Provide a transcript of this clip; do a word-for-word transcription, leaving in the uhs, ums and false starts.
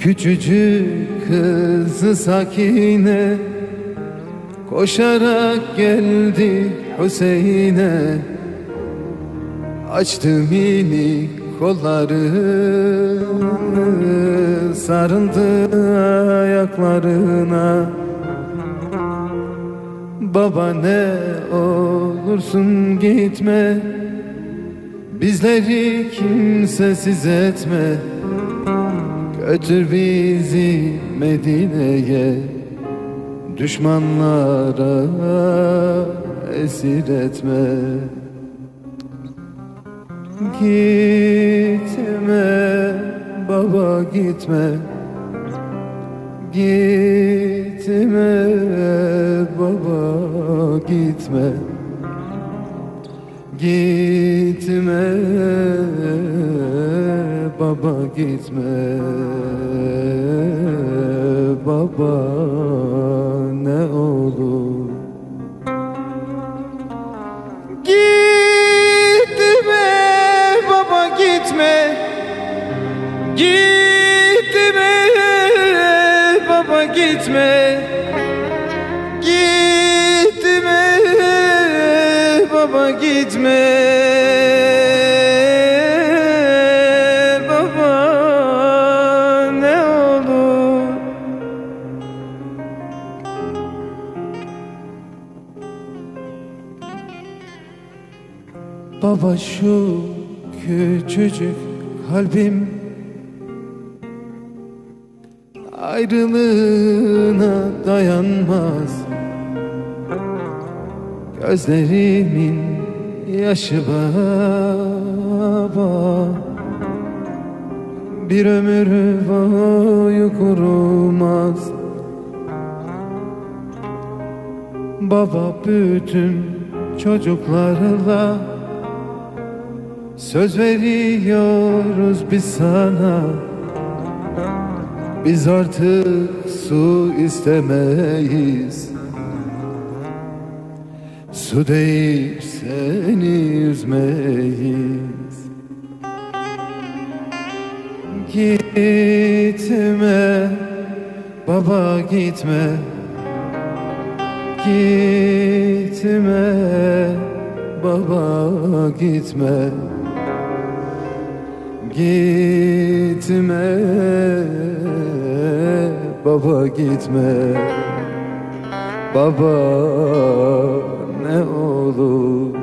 Küçücük kızı Sakine koşarak geldi Hüseyin'e. Açtı minik kollarını, sarıldı ayaklarına. Baba ne olursun gitme, bizleri kimsesiz etme. Götür bizi Medine'ye, düşmanlara esir etme. Gitme baba gitme, gitme baba gitme, gitme baba gitme. Baba ne olur gitme baba gitme, gitme baba gitme, gitme baba gitme. Baba ne olur baba, şu küçücük kalbim ayrılığına dayanmaz. Gözlerimin yaşı baba, bir ömür boyu kurumaz. Baba bütün çocuklarla söz veriyoruz biz sana. Biz artık su istemeyiz, su deyip seni üzmeyiz. Gitme baba gitme, gitme baba gitme, gitme baba gitme. Baba ne olur